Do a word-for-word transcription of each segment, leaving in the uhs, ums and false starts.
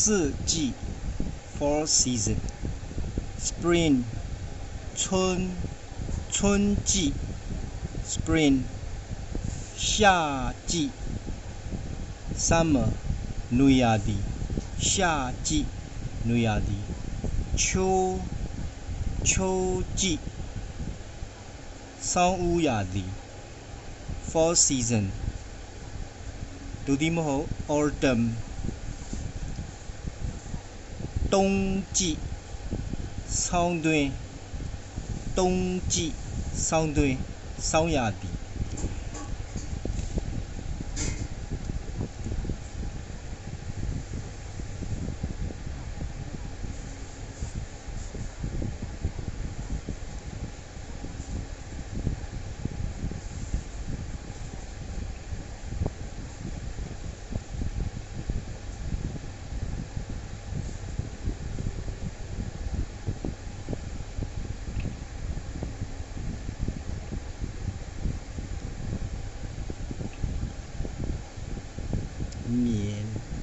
四季 four season。Spring 春春季 Spring。夏季 Summer 努亚迪夏季努亚迪。秋秋季桑乌亚迪 Fall season。讀點好 Autumn 冬季桑對冬季桑對桑亞迪。棉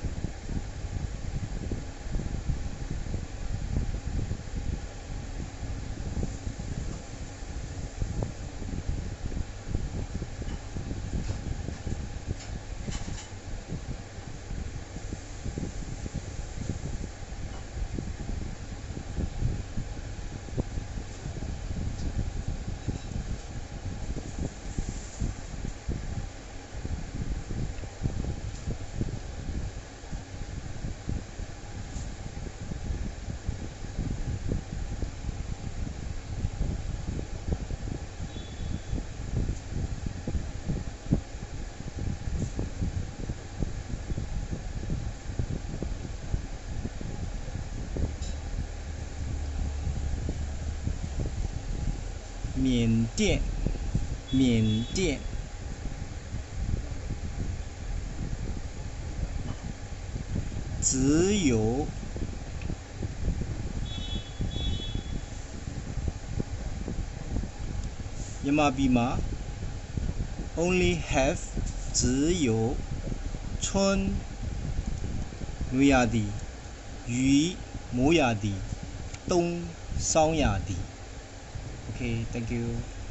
缅甸缅甸只有ya마 bima only have 只有春努亚迪雨摩亚迪冬桑雅迪。Okay, thank you.